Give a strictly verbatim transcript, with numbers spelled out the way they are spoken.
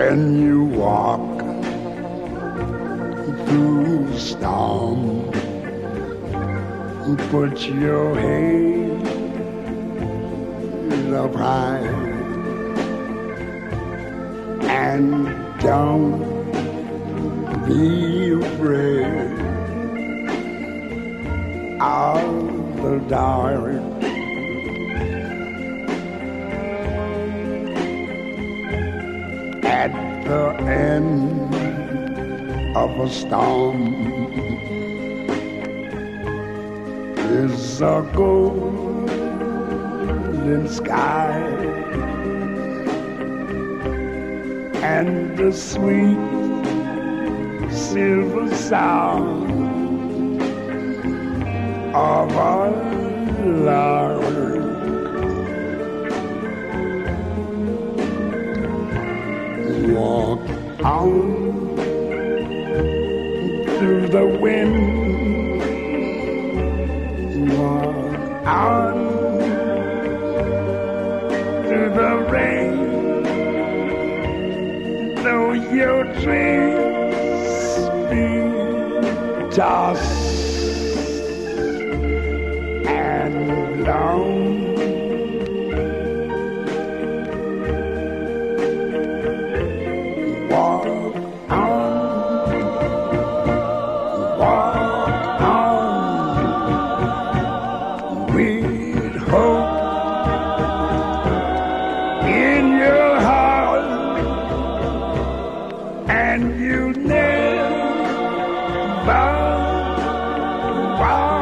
when you walk through the storm, put your head up high and don't be afraid of the dark. At the end of a storm is a golden sky and the sweet silver sound of a lark. Walk on through the wind, walk on through the rain, though your dreams be tossed and blown. Walk on, walk on, with hope in your heart, and you never